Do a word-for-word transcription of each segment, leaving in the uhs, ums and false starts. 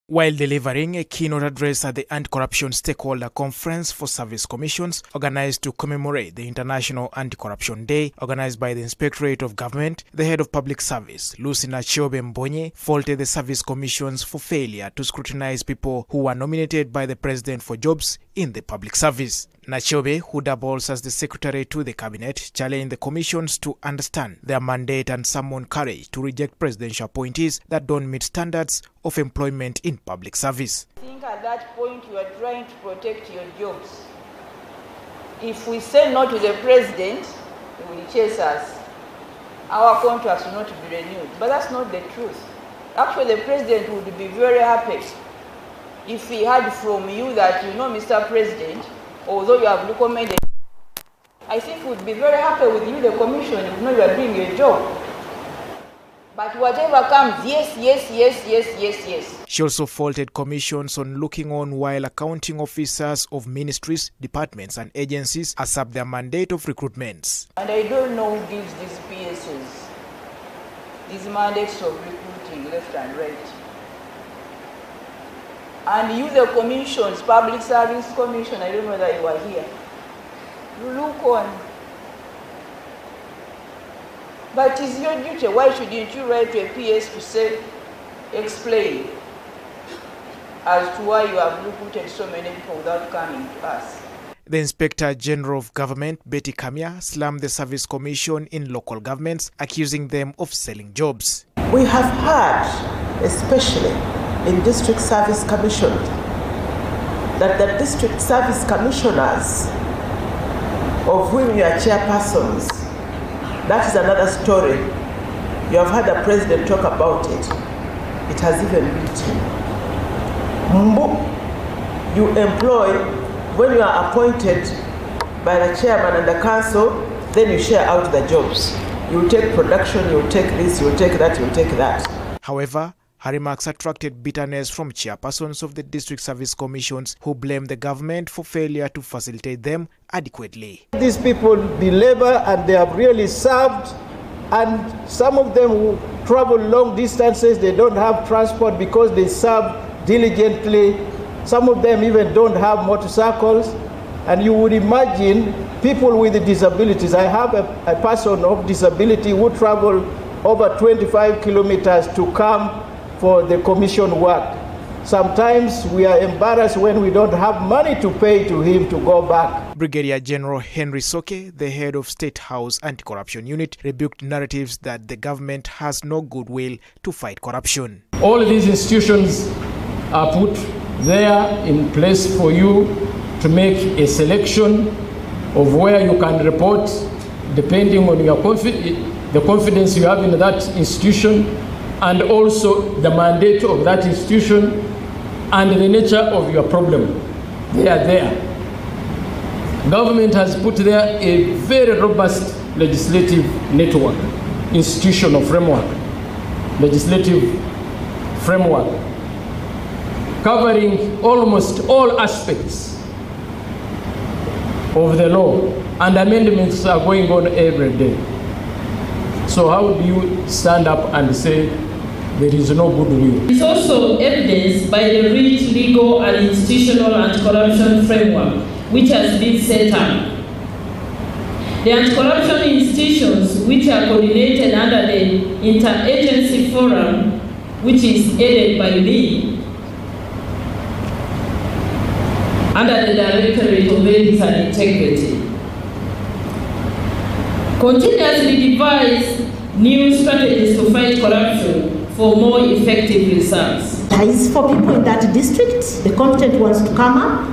While delivering a keynote address at the Anti-Corruption Stakeholder Conference for Service Commissions, organized to commemorate the International Anti-Corruption Day, organized by the Inspectorate of Government, the head of public service, Lucy Nachiobe Mbonye, faulted the service commissions for failure to scrutinize people who were nominated by the president for jobs in the public service. Nachiobe, who doubles as the secretary to the cabinet, challenged the commissions to understand their mandate and summon courage to reject presidential appointees that don't meet standards of employment in public service. I think at that point you are trying to protect your jobs. If we say no to the president, he will chase us. Our contracts will not be renewed. But that's not the truth. Actually, the president would be very happy if he heard from you that, you know, Mister President, although you have recommended, I think he would be very happy with you, the commission, if you know you are doing your job. But whatever comes, yes, yes, yes, yes, yes, yes. She also faulted commissions on looking on while accounting officers of ministries, departments and agencies accept their mandate of recruitments. And I don't know who gives these P S As, these mandates of recruiting left and right. And you, the commissions, Public Service Commission, I don't know that you were here. You look on. But it's your duty. Why shouldn't you write to a P S to say, explain as to why you have recruited so many people without coming to us? The Inspector General of Government, Betty Kamya, slammed the Service Commission in local governments, accusing them of selling jobs. We have heard, especially in District Service Commission, that the District Service Commissioners, of whom you are chairpersons, that is another story. You have heard the president talk about it. It has even reached him. Mbu, you employ, when you are appointed by the chairman and the council, then you share out the jobs. You take production, you take this, you take that, you take that. However, her remarks attracted bitterness from chairpersons of the district service commissions who blame the government for failure to facilitate them adequately. These people belabor and they have really served, and some of them who travel long distances, they don't have transport because they serve diligently. Some of them even don't have motorcycles, and you would imagine people with disabilities. I have a, a person of disability who travel over twenty-five kilometers to come for the commission work. Sometimes we are embarrassed when we don't have money to pay to him to go back. Brigadier General Henry Soke, the head of State House Anti-Corruption Unit, rebuked narratives that the government has no goodwill to fight corruption. All these institutions are put there in place for you to make a selection of where you can report depending on your confi- the confidence you have in that institution, and also the mandate of that institution and the nature of your problem. They are there. Government has put there a very robust legislative network, institutional framework, legislative framework, covering almost all aspects of the law, and amendments are going on every day. So how do you stand up and say there is no goodwill? It's also evidenced by the rich legal and institutional anti-corruption framework which has been set up. The anti-corruption institutions which are coordinated under the Interagency Forum, which is headed by me, under the Directorate of Ethics and Integrity, continuously devise new strategies to fight corruption for more effective results. It's for people in that district, the competent ones to come up.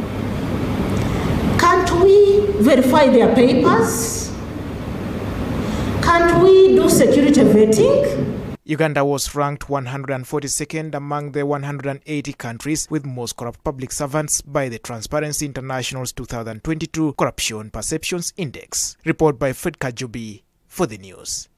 Can't we verify their papers? Can't we do security vetting? Uganda was ranked one hundred forty-second among the one hundred eighty countries with most corrupt public servants by the Transparency International's two thousand twenty-two Corruption Perceptions Index. Report by Fred Kajubi for the news.